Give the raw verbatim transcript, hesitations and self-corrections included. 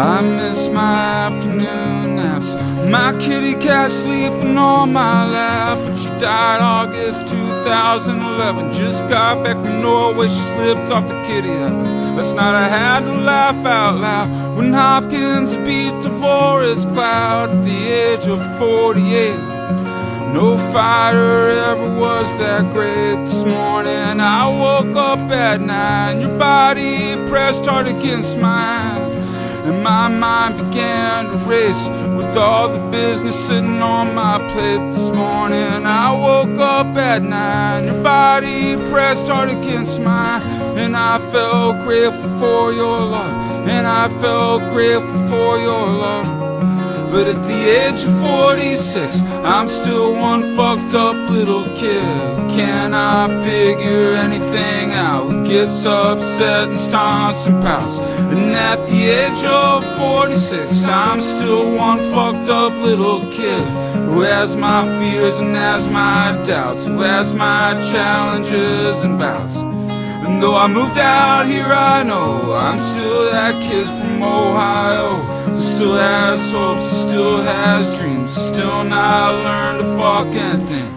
I miss my afternoon naps, my kitty cat sleeping on my lap. But she died August two thousand eleven. Just got back from Norway, she slipped off the kitty app. Last night I had to laugh out loud when Hopkins beat Tavoris Cloud at the age of forty-eight. No fighter ever was that great. This morning I woke up at nine, your body pressed hard against mine, and my mind began to race with all the business sitting on my plate. This morning I woke up at nine, your body pressed hard against mine, and I felt grateful for your love, and I felt grateful for your love. But at the age of forty-six, I'm still one fucked up little kid. Can I figure anything out? Who gets upset and stomps and pouts? And at the age of forty-six, I'm still one fucked up little kid who has my fears and has my doubts, who has my challenges and bouts. And though I moved out here, I know I'm still that kid from Ohio who still has hopes, who still has dreams, who still not learned a fucking thing.